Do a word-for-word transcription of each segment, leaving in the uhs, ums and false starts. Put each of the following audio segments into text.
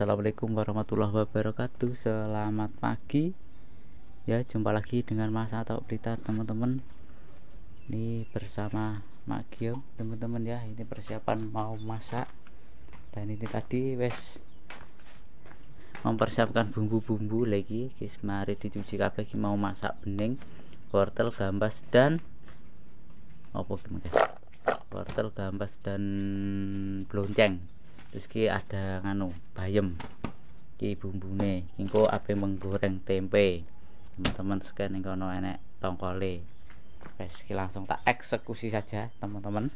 Assalamualaikum warahmatullahi wabarakatuh. Selamat pagi ya, jumpa lagi dengan Mas Atau Berita teman-teman. Ini bersama Mak Gio teman-teman ya. Ini persiapan mau masak. Dan ini tadi wes mempersiapkan bumbu-bumbu lagi. Guys, mari dicuci kabeh iki mau masak bening, wortel, gambas dan apa gimana? Wortel, gambas dan blonceng. Terus ki ada nganu bayam ki bumbune kingko ape menggoreng tempe teman-teman. Sekian yang kono enek tongkole. Wes ki langsung tak eksekusi saja teman-teman.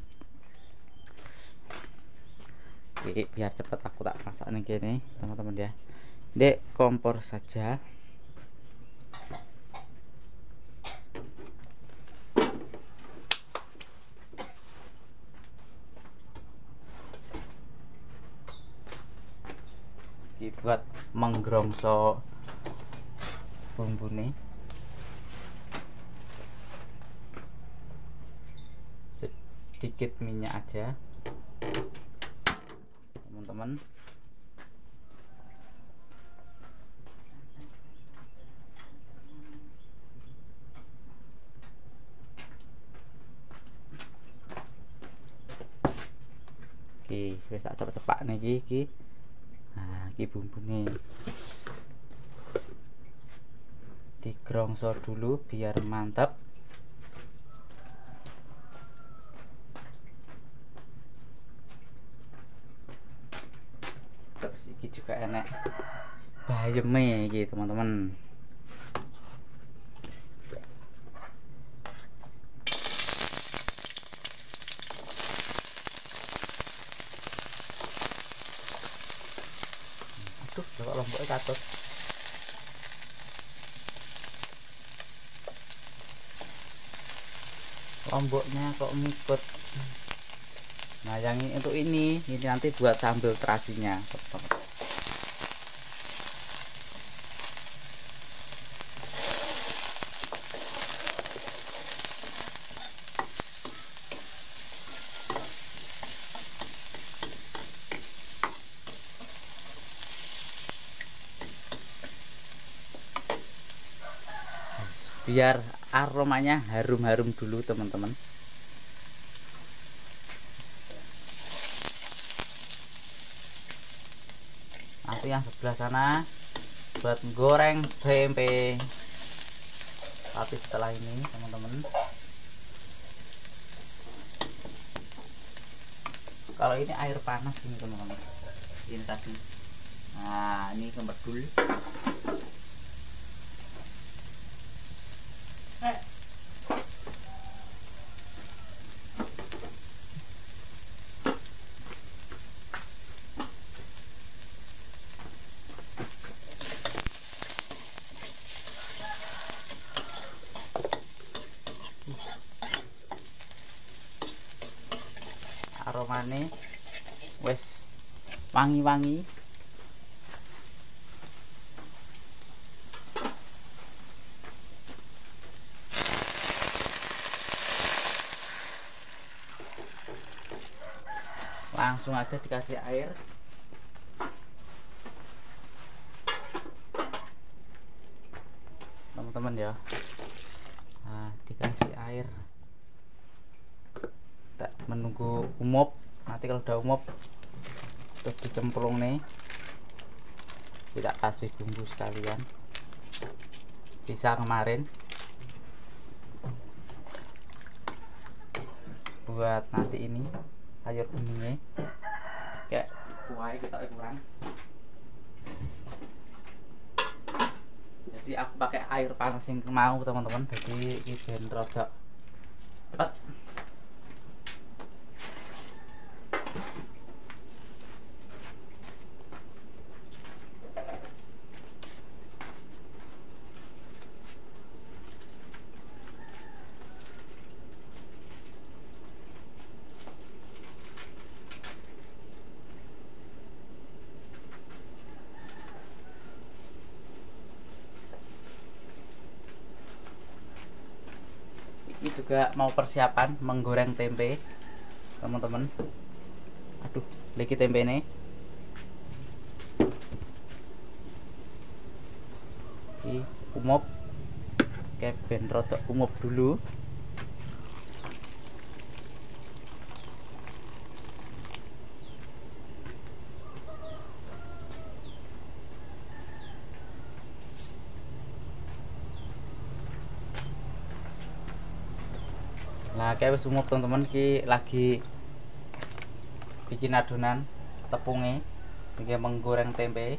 Oke, biar cepat aku tak masak nih kene teman-teman ya. Dek kompor saja. Buat menggrongso bumbu nih, sedikit minyak aja teman-teman. Oke, wis tak cepak-cepak nih iki. Nah, ini bumbunya digrongso dulu biar mantap. Terus ini juga enak bayamnya gitu teman-teman. Tuh, kalau lomboknya katut. Lomboknya kok ngikut. Nah, yang ini untuk ini, ini nanti buat sambal terasinya. Biar aromanya harum-harum dulu teman-teman. Nanti yang sebelah sana buat goreng tempe. Tapi setelah ini teman-teman, kalau ini air panas ini teman-teman, ini tadi. Nah, ini kembedul. Aromane wes wangi-wangi. Langsung aja dikasih air. Teman-teman ya. Nah, dikasih air. Tak menunggu umup. Nanti kalau udah umup terus dicemplung nih. Tidak kasih bumbu sekalian. Sisa kemarin buat nanti ini sayur kuningnya kayak kuahnya kita kurang, jadi aku pakai air panas yang mau teman-teman. Jadi ini ben rodok cepet. Ini juga mau persiapan menggoreng tempe teman-teman. Aduh, lagi tempe ini umup. Oke, ben rodok umup dulu. Nah, kayak wis umup teman-teman, ki lagi bikin adonan tepungnya, iki menggoreng tempe.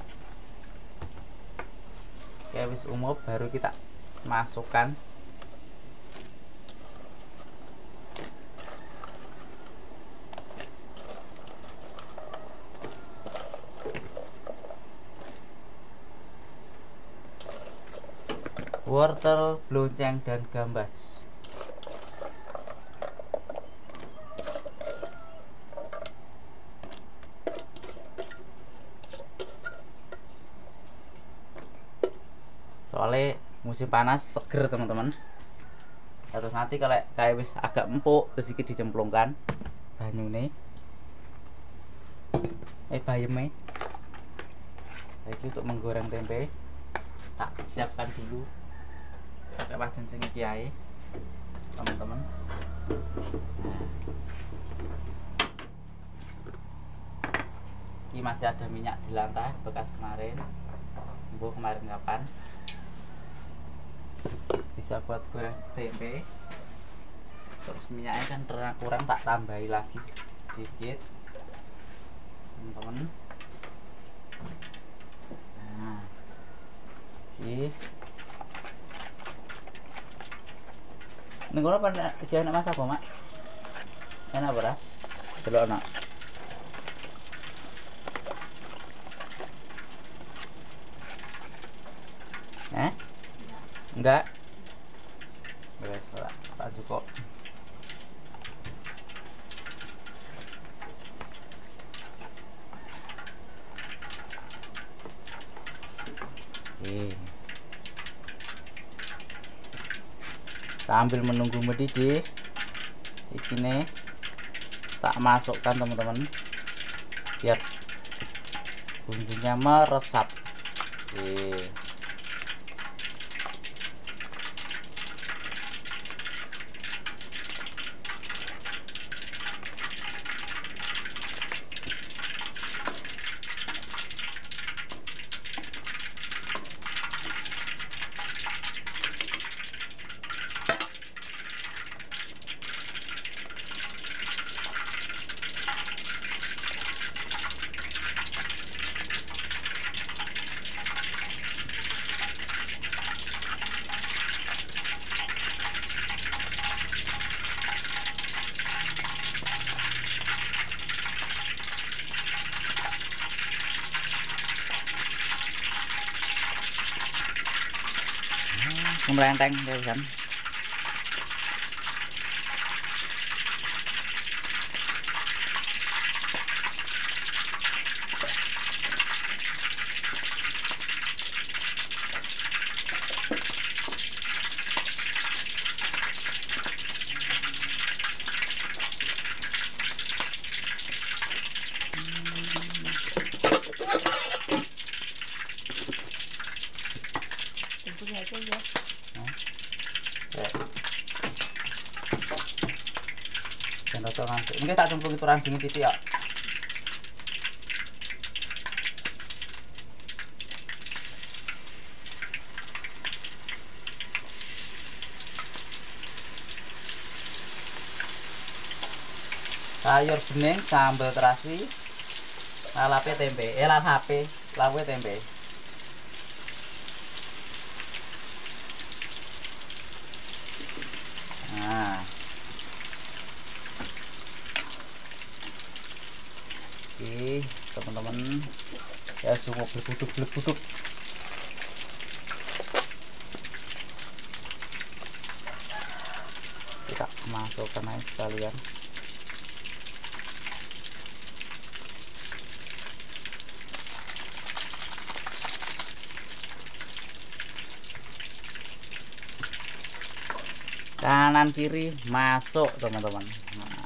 Kayak wis umup, baru kita masukkan wortel, blonceng, dan gambas. Soalnya musim panas seger teman-teman. Terus nanti kalau kayak wis agak empuk terus iki dicemplungkan banyune eh bayeme. Lagi untuk menggoreng tempe tak siapkan dulu pakai wajan sing iki ae teman-teman. Nah, ini masih ada minyak jelantah bekas kemarin, bu kemarin kapan bisa buat goreng tempe. Terus minyaknya kan terang kurang, tak tambahi lagi sedikit teman-teman. Nah, oke, ini gue pernah jangan masak apa mak? Enak berah? Telur enak. Eh? Enggak. Beres Pak. Pak Joko. Oke. Kita ambil menunggu mendidih. Ini tak masukkan teman-teman biar bumbunya meresap. Oke. Melenteng ya kan. Mungkin tak cemplung itu orang dingin titik ya. Sayur bening, sambal terasi, lalape tempe, eh lalape, lawe tempe. Nah. Oke teman-teman, ya semua belebuduk-belebuduk. Kita masukkan aja sekalian. Kanan kiri masuk teman-teman. Nah.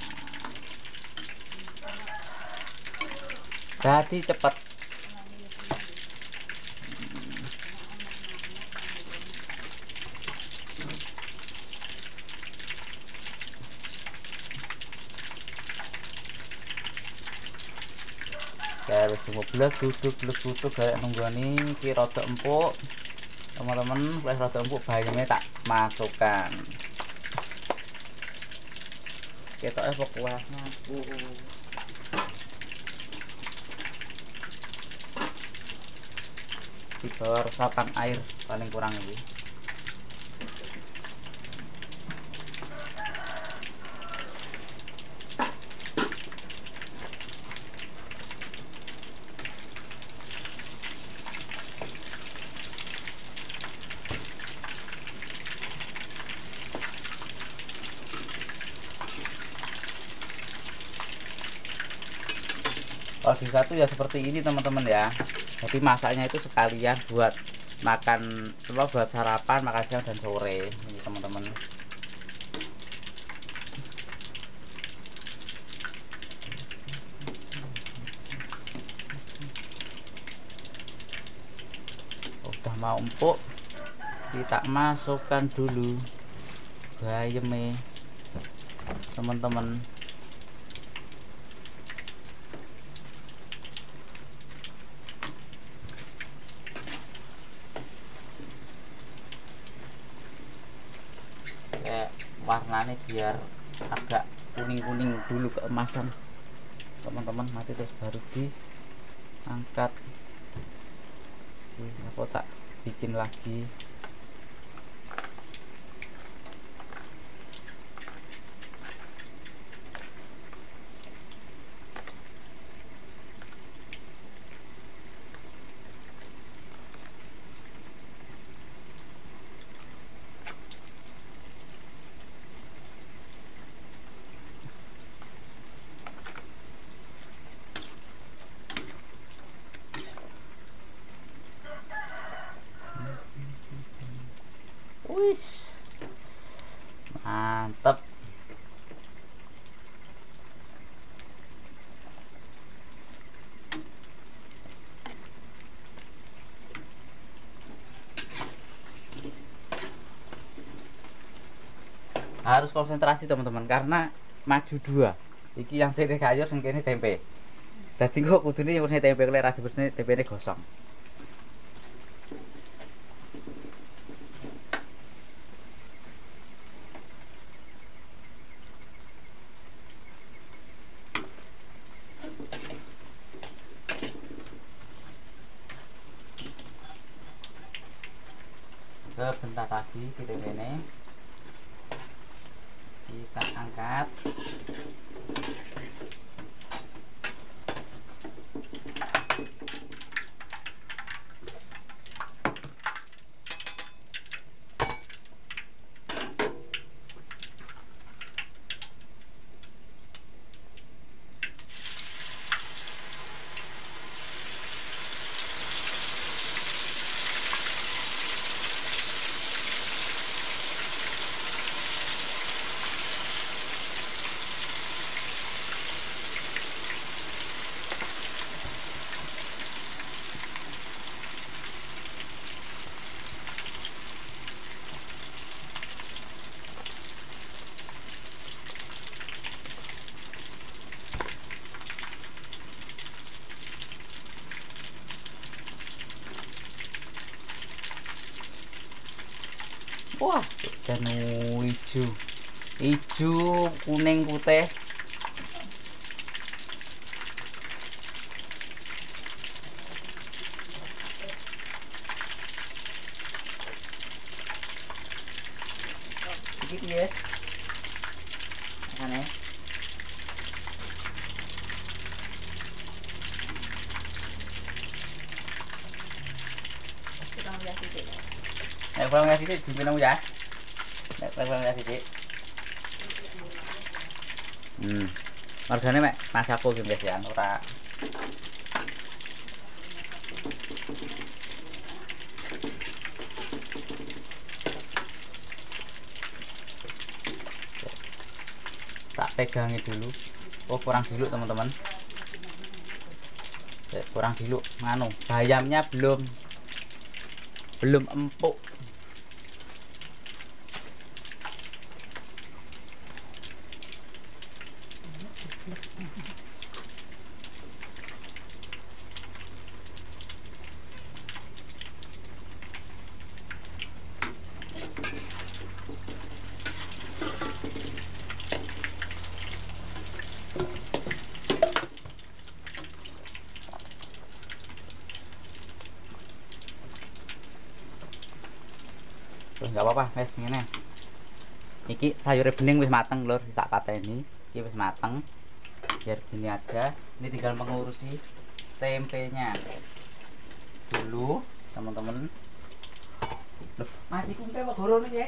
Jadi cepet. Belas duduk belas duduk kayak nunggani ki rada empuk teman-teman. Wis rada empuk bayamnya tak masukkan. Ketoknya pokoknya uh. Di bawah resapan air paling kurang ini. Kalau bisa tuh ya seperti ini teman-teman ya. Jadi masaknya itu sekalian buat makan apa buat sarapan, makan siang dan sore ini teman-teman. Udah mau empuk, kita masukkan dulu bayamnya teman-teman. Warnanya biar agak kuning-kuning dulu keemasan teman-teman, nanti terus baru diangkat. Aku tak bikin lagi. Wis, mantap. Harus konsentrasi teman-teman karena maju dua. Iki yang sini sayur dan kini tempe. Jadi kok kudune yang tempe kelek ra dibesne tempene gosong. Sebentar lagi kita ini kita angkat. Wah, dan hijau, hijau, kuning, putih. Gitu ya, aneh. Nek kurang ya sithik dipinung ya. Nek kurang ya sithik. Hmm. Margane mek masakku ki guys ya, ora. Tak pegangi dulu. Oh, kurang dulu teman-teman. Kurang dulu nganu, bayamnya belum belum empuk. Terus nggak apa-apa wes ngene. Iki sayurnya bening wis mateng lur, tak pateni. Iki wis mateng. Biar gini aja. Ini tinggal mengurusi tempenya dulu, teman-teman. Loh, masih kumte apa goro nih ya?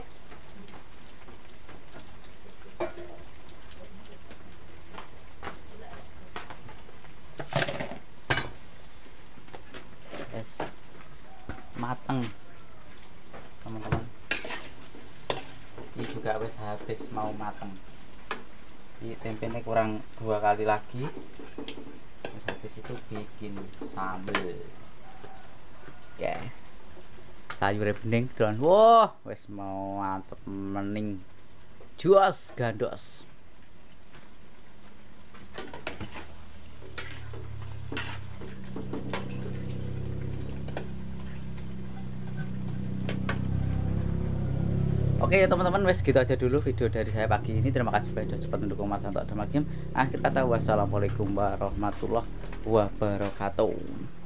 Yes. Mateng. Teman-teman. Ini juga wis habis mau mateng. Ini tempenya kurang dua kali lagi. Terus habis itu bikin sambel. Oke. Sayurnya bening dan wah wis mau mantep mening. Juas gandos. Oke teman-teman, wes gitu aja dulu video dari saya pagi ini. Terima kasih sudah sempat mendukung Mas Anto Adamagim. Akhir kata wassalamualaikum warahmatullahi wabarakatuh.